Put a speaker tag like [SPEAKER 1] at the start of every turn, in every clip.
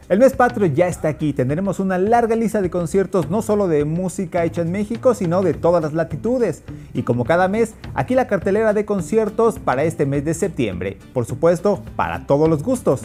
[SPEAKER 1] El mes patrio ya está aquí, tendremos una larga lista de conciertos no solo de música hecha en México, sino de todas las latitudes. Y como cada mes, aquí la cartelera de conciertos para este mes de septiembre. Por supuesto, para todos los gustos.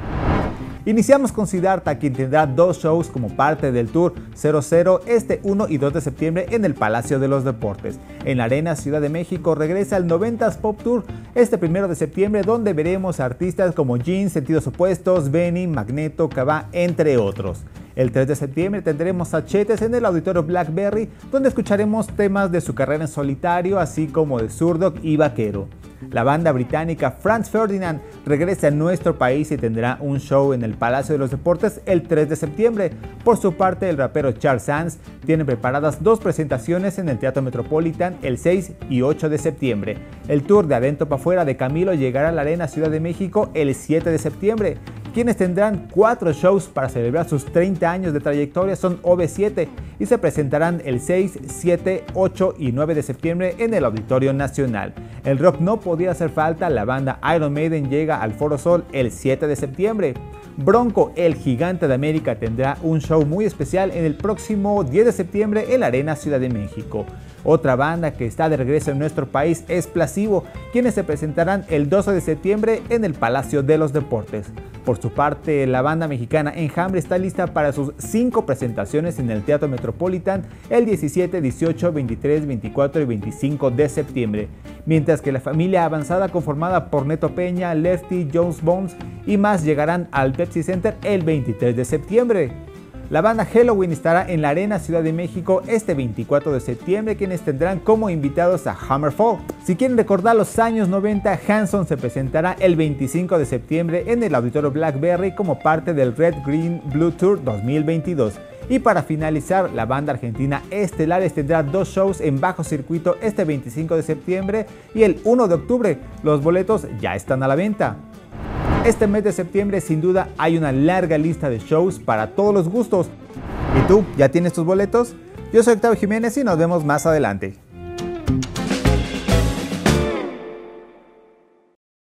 [SPEAKER 1] Iniciamos con Siddhartha, quien tendrá dos shows como parte del Tour 00 este 1 y 2 de septiembre en el Palacio de los Deportes. En la Arena Ciudad de México regresa el 90s Pop Tour este 1 de septiembre, donde veremos a artistas como Jeans, Sentidos Opuestos, Benny, Magneto, Cabá, entre otros. El 3 de septiembre tendremos a Chetes en el Auditorio Blackberry, donde escucharemos temas de su carrera en solitario, así como de Zurdok y Vaquero. La banda británica Franz Ferdinand regresa a nuestro país y tendrá un show en el Palacio de los Deportes el 3 de septiembre. Por su parte, el rapero Charles Sands tiene preparadas dos presentaciones en el Teatro Metropolitan el 6 y 8 de septiembre. El tour de Adentro pa' Fuera de Camilo llegará a la Arena Ciudad de México el 7 de septiembre. Quienes tendrán 4 shows para celebrar sus 30 años de trayectoria son OV7 y se presentarán el 6, 7, 8 y 9 de septiembre en el Auditorio Nacional. El rock no podía hacer falta, la banda Iron Maiden llega al Foro Sol el 7 de septiembre. Bronco, el gigante de América, tendrá un show muy especial en el próximo 10 de septiembre en la Arena Ciudad de México. Otra banda que está de regreso en nuestro país es Placebo, quienes se presentarán el 12 de septiembre en el Palacio de los Deportes. Por su parte, la banda mexicana Enjambre está lista para sus 5 presentaciones en el Teatro Metropolitan el 17, 18, 23, 24 y 25 de septiembre, mientras que la familia avanzada conformada por Neto Peña, Lefty, Jones Bones y más llegarán al Pepsi Center el 23 de septiembre. La banda Helloween estará en la Arena Ciudad de México este 24 de septiembre, quienes tendrán como invitados a Hammerfall. Si quieren recordar los años 90, Hanson se presentará el 25 de septiembre en el Auditorio Blackberry como parte del Red Green Blue Tour 2022. Y para finalizar, la banda argentina Estelares tendrá 2 shows en bajo circuito este 25 de septiembre y el 1 de octubre. Los boletos ya están a la venta. Este mes de septiembre sin duda hay una larga lista de shows para todos los gustos. ¿Y tú, ya tienes tus boletos? Yo soy Octavio Jiménez y nos vemos más adelante.